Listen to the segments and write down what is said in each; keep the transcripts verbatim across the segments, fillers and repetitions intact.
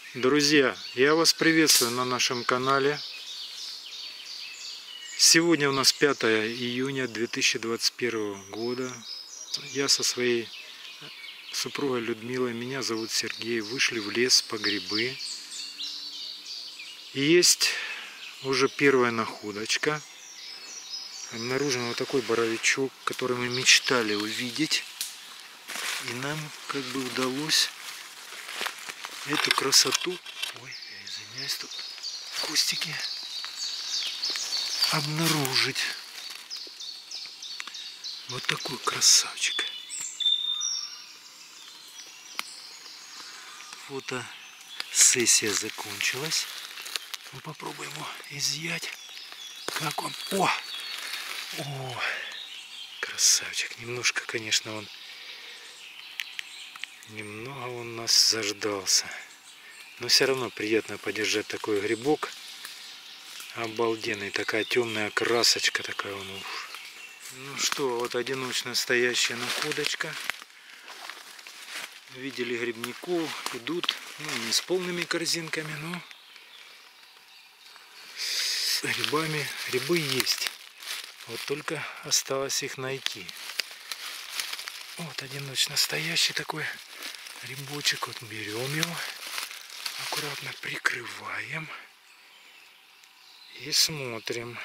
Друзья, я вас приветствую на нашем канале. Сегодня у нас пятое июня две тысячи двадцать первого года. Я со своей супругой Людмилой, меня зовут Сергей, вышли в лес по грибы. И есть уже первая находочка. Обнаружен вот такой боровичок, который мы мечтали увидеть. И нам как бы удалось эту красоту, ой, я извиняюсь, тут кустики, обнаружить. Вот такой красавчик. Фотосессия закончилась. Мы попробуем его изъять. Как он? О! О! Красавчик. Немножко, конечно, он Немного он нас заждался. Но все равно приятно подержать такой грибок. Обалденный. Такая темная красочка такая он. Ух. Ну что, вот одиночно стоящая находочка. Видели грибников. Идут, ну, не с полными корзинками, но с грибами. Грибы есть. Вот только осталось их найти. Вот одиночно стоящий такой грибочек. Вот берем его, аккуратно прикрываем и смотрим.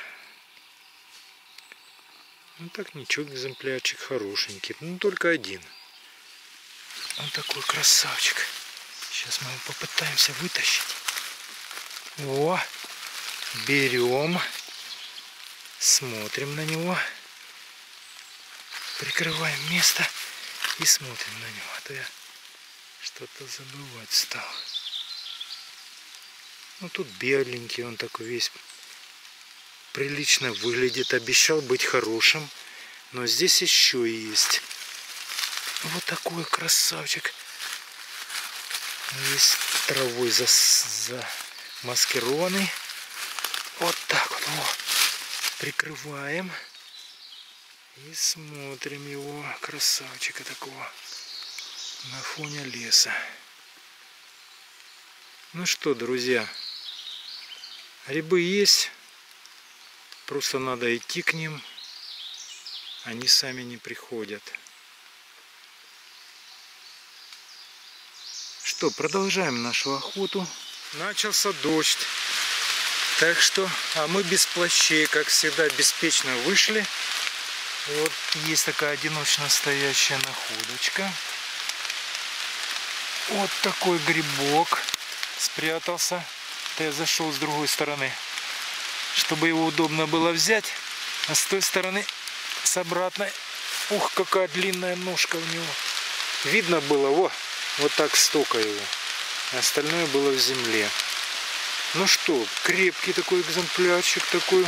Ну так ничего, экземплярчик хорошенький, ну только один. Он такой красавчик. Сейчас мы его попытаемся вытащить. О, берем, смотрим на него, прикрываем место и смотрим на него. А то я что-то забывать стал. Ну тут беленький, он такой весь прилично выглядит. Обещал быть хорошим. Но здесь еще есть. Вот такой красавчик. Весь травой замаскированный. Вот так вот. О, прикрываем. И смотрим его, красавчика такого, на фоне леса. Ну что, друзья, грибы есть, просто надо идти к ним, они сами не приходят. Что, продолжаем нашу охоту. Начался дождь, так что, а мы без плащей, как всегда, беспечно вышли. Вот есть такая одиночно стоящая находочка. Вот такой грибок спрятался. Я зашел с другой стороны, чтобы его удобно было взять. А с той стороны, с обратной, ух, какая длинная ножка у него. Видно было, во, вот так стока его. Остальное было в земле. Ну что, крепкий такой экземплярчик такой.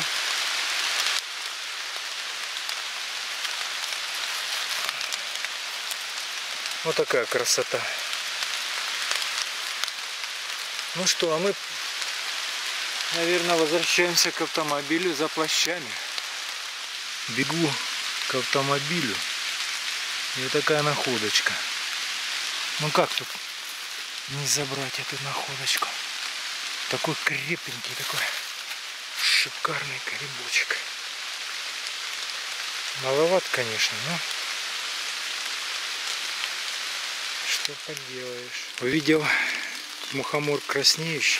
Вот такая красота. Ну что, а мы, наверное, возвращаемся к автомобилю за плащами. Бегу к автомобилю. И вот такая находочка. Ну как тут не забрать эту находочку? Такой крепенький, такой шикарный грибочек. Маловат, конечно, но что поделаешь. Увидел мухомор краснеющий.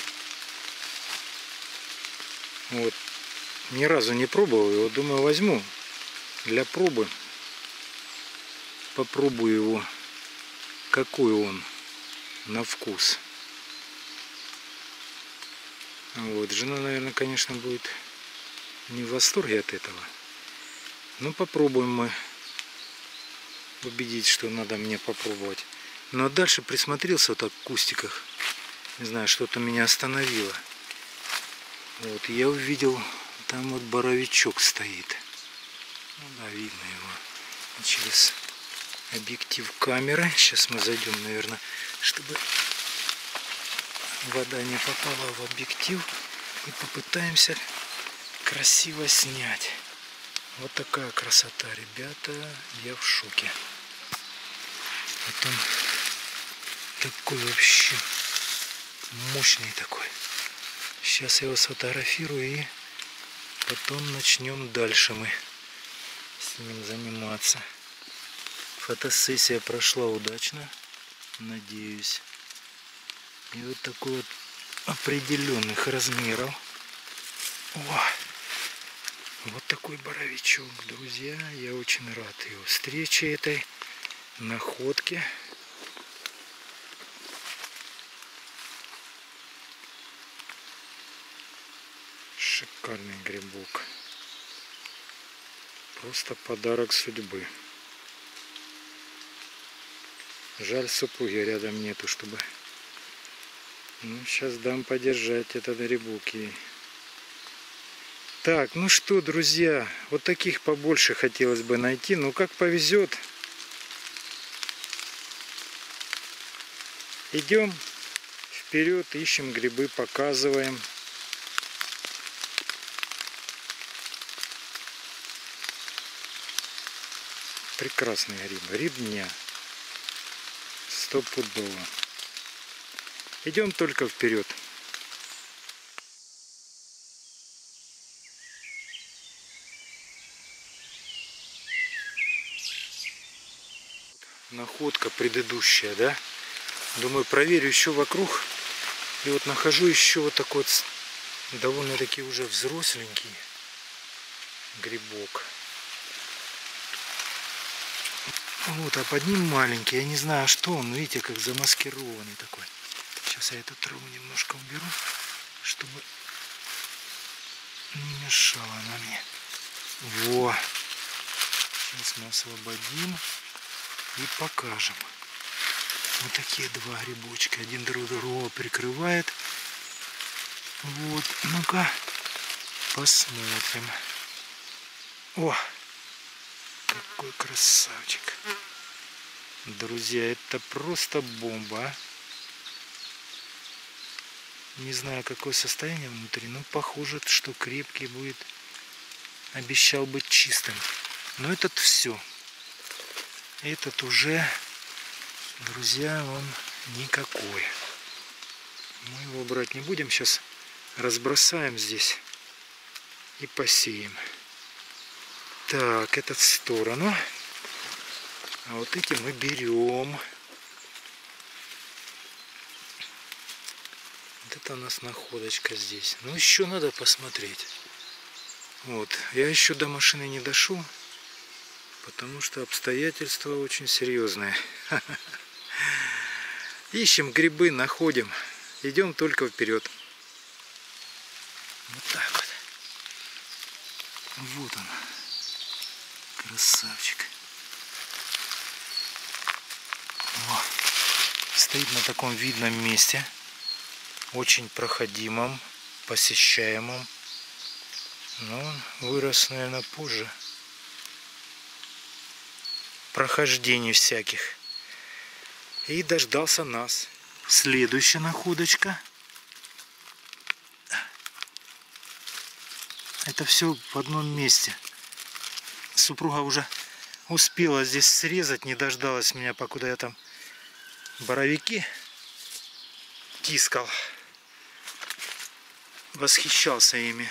Вот. Ни разу не пробовал его. Думаю, возьму для пробы. Попробую его, какой он на вкус. Вот. Жена, наверное, конечно, будет не в восторге от этого. Но попробуем мы убедить, что надо мне попробовать. Ну а дальше присмотрелся вот так в кустиках. Не знаю, что-то меня остановило. Вот, я увидел, там вот боровичок стоит. Ну да, видно его. И через объектив камеры. Сейчас мы зайдем, наверное, чтобы вода не попала в объектив. И попытаемся красиво снять. Вот такая красота, ребята. Я в шоке. Потом такой вообще Мощный такой. Сейчас я его сфотографирую и потом начнем дальше мы с ним заниматься. Фотосессия прошла удачно, надеюсь. И вот такой вот определенных размеров. О, вот такой боровичок, друзья. Я очень рад его встрече, этой находке. Шикарный грибок. Просто подарок судьбы. Жаль, супруги рядом нету, чтобы... Ну, сейчас дам подержать этот грибок ей. Так, ну что, друзья, вот таких побольше хотелось бы найти. Ну, как повезет. Идем вперед, ищем грибы, показываем. Прекрасный гриб. Гриб дня. Стопудово. Идем только вперед. Находка предыдущая, да? Думаю, проверю еще вокруг. И вот нахожу еще вот такой вот довольно-таки уже взросленький грибок. Вот, а под ним маленький. Я не знаю, что он. Видите, как замаскированный такой. Сейчас я эту траву немножко уберу, чтобы не мешала она мне. Во! Сейчас мы освободим и покажем. Вот такие два грибочка. Один друг другого прикрывает. Вот. Ну-ка, посмотрим. О! Какой красавчик. Друзья, это просто бомба. Не знаю, какое состояние внутри, но похоже, что крепкий будет. Обещал быть чистым. Но этот все. Этот уже, друзья, он никакой. Мы его брать не будем. Сейчас разбросаем здесь и посеем. Так, этот в сторону. А вот эти мы берем. Это у нас находочка здесь. Ну, еще надо посмотреть. Вот. Я еще до машины не дошел, потому что обстоятельства очень серьезные. Ищем грибы, находим. Идем только вперед. Вот так вот. Вот он. Красавчик. О, стоит на таком видном месте. Очень проходимом, посещаемом. Но он вырос, наверное, позже прохождений всяких. И дождался нас. Следующая находочка. Это все в одном месте. Супруга уже успела здесь срезать, не дождалась меня, покуда я там боровики тискал. Восхищался ими.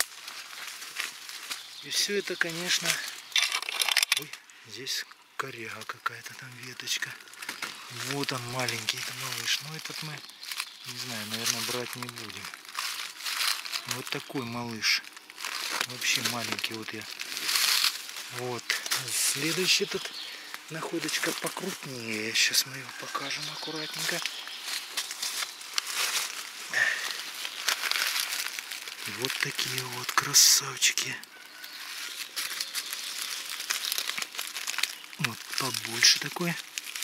И все это, конечно... Ой, здесь коряга какая-то, там веточка. Вот он, маленький, это малыш. Но этот мы, не знаю, наверное, брать не будем. Вот такой малыш. Вообще маленький. Вот я. Вот. Следующий тут находочка покрупнее. Сейчас мы его покажем аккуратненько. Вот такие вот красавчики. Вот побольше такой.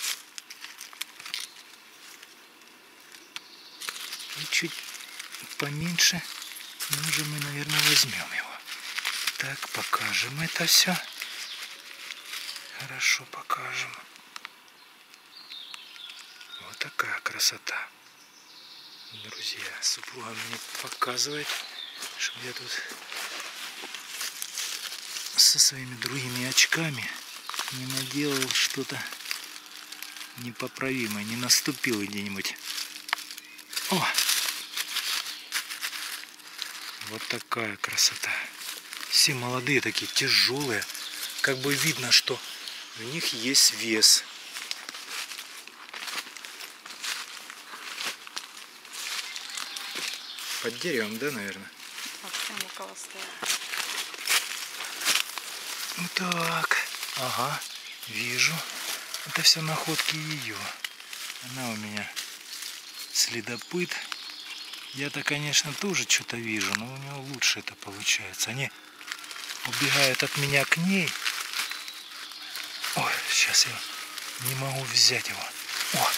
И чуть поменьше. Но уже мы, наверное, возьмем его. Так, покажем это все. Хорошо покажем. Вот такая красота. Друзья, супруга мне показывает, чтобы я тут со своими другими очками не наделал что-то непоправимое, не наступил где-нибудь О! Вот такая красота. Все молодые такие, тяжелые. Как бы видно, что в них есть вес. Под деревом, да, наверное? Вот так. Ага, вижу. Это все находки ее. Она у меня следопыт. Я-то, конечно, тоже что-то вижу, но у него лучше это получается. Они убегают от меня к ней. Ой, сейчас я не могу взять его. О!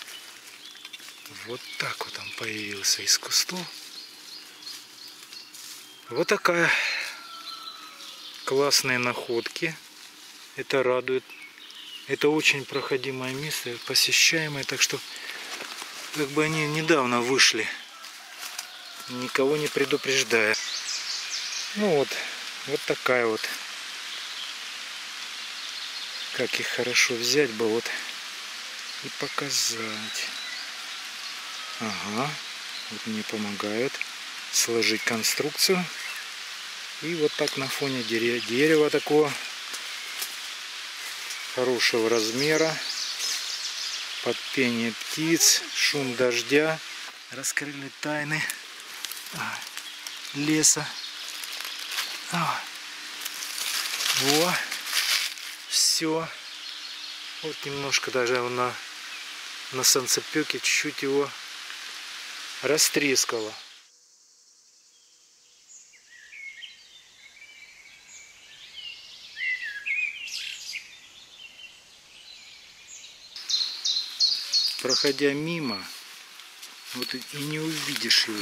Вот так вот он появился из кустов. Вот такая классные находки. Это радует. Это очень проходимое место, посещаемое, так что как бы они недавно вышли, никого не предупреждая. Ну вот, вот такая вот. Как их хорошо взять бы вот и показать. Ага, вот мне помогают сложить конструкцию. И вот так на фоне дерева, дерева такого хорошего размера, под пение птиц, шум дождя, раскрыли тайны леса. Во, все. Вот немножко даже на, на солнцепёке чуть-чуть его растрескало. Проходя мимо, вот и не увидишь его.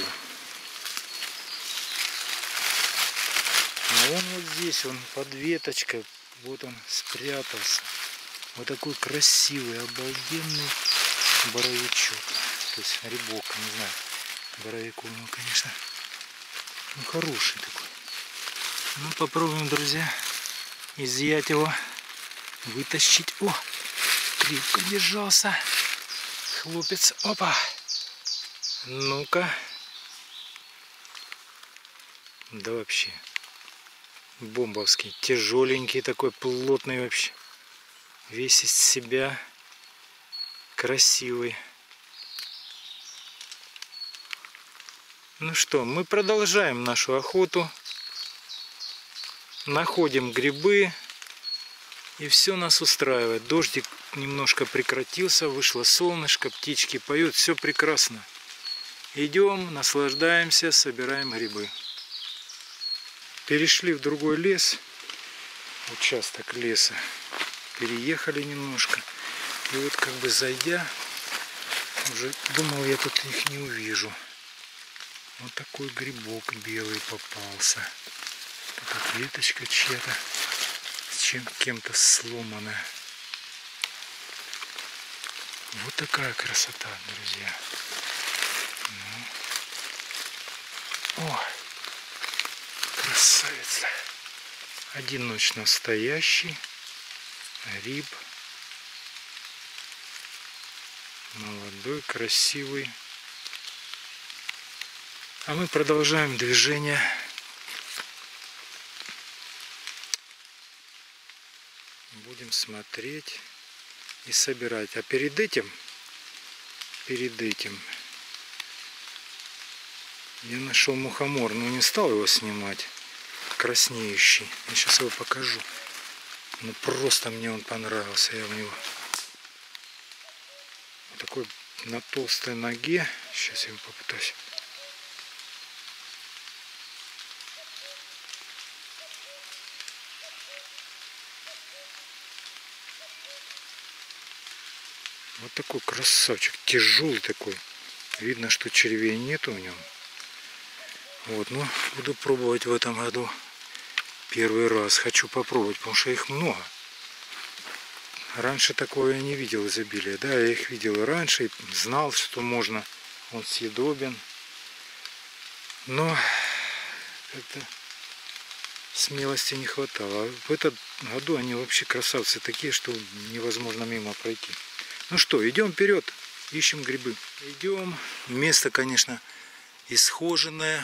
А он вот здесь, он под веточкой, вот он спрятался. Вот такой красивый, обалденный боровичок. То есть грибок, не знаю. Боровик у него, конечно, ну, хороший такой. Ну, попробуем, друзья, изъять его, вытащить. О, крепко держался. Хлопец. Опа. Ну-ка. Да вообще. Бомбовский. Тяжеленький такой, плотный вообще. Весь из себя. Красивый. Ну что, мы продолжаем нашу охоту. Находим грибы. И все нас устраивает. Дождик немножко прекратился, вышло солнышко, птички поют, все прекрасно. Идем, наслаждаемся, собираем грибы. Перешли в другой лес, участок леса. Переехали немножко. И вот как бы зайдя, уже думал, я тут их не увижу. Вот такой грибок белый попался. Тут веточка чья-то. Чем кем-то сломанная. Вот такая красота, друзья. Ну. О, красавица. Одиночно стоящий гриб. Молодой, красивый. А мы продолжаем движение. Будем смотреть и собирать. А перед этим, перед этим я нашел мухомор, но не стал его снимать. Краснеющий. Я сейчас его покажу. Ну просто мне он понравился. Я в него вот такой на толстой ноге. Сейчас я его попытаюсь. Вот такой красавчик, тяжелый такой. Видно, что червей нет у него. Вот, ну, буду пробовать в этом году первый раз. Хочу попробовать, потому что их много. Раньше такого я не видел изобилия. Да, я их видел раньше и знал, что можно. Он съедобен. Но как-то смелости не хватало. А в этом году они вообще красавцы такие, что невозможно мимо пройти. Ну что, идем вперед. ищем грибы. Идем. Место, конечно, исхоженное.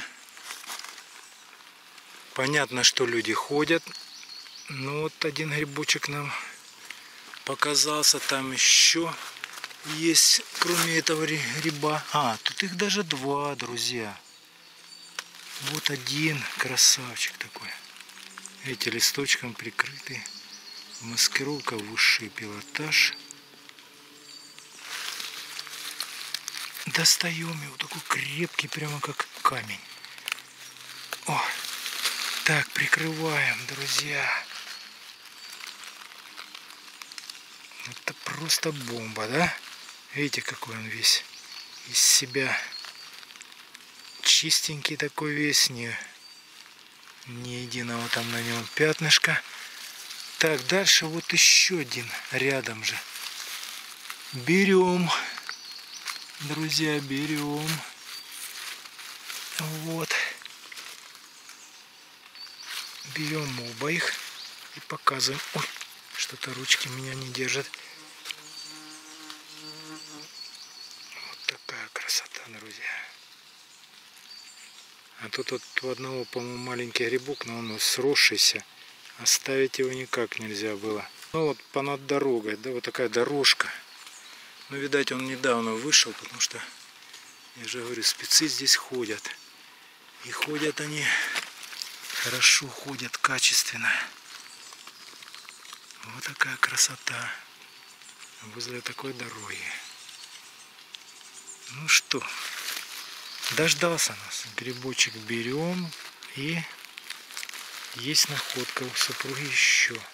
Понятно, что люди ходят. Но вот один грибочек нам показался. Там еще есть, кроме этого гриба. А, тут их даже два, друзья. Вот один красавчик такой. Эти листочком прикрыты. Маскировка высший пилотаж. Достаем его, такой крепкий, прямо как камень. О, так, прикрываем, друзья. Это просто бомба, да? Видите, какой он весь из себя. Чистенький такой весь, не, ни единого там на нем пятнышка. Так, дальше вот еще один рядом же. Берем, друзья, берем. Вот. Берем оба их и показываем. Ой, что-то ручки меня не держат. Вот такая красота, друзья. А тут вот у одного, по-моему, маленький грибок, но он сросшийся. Оставить его никак нельзя было. Ну вот понад дорогой, да, вот такая дорожка. Ну, видать, он недавно вышел, потому что, я же говорю, спецы здесь ходят. И ходят они, хорошо ходят, качественно. Вот такая красота возле такой дороги. Ну что, дождался нас. Грибочек берем, и есть находка у супруги еще.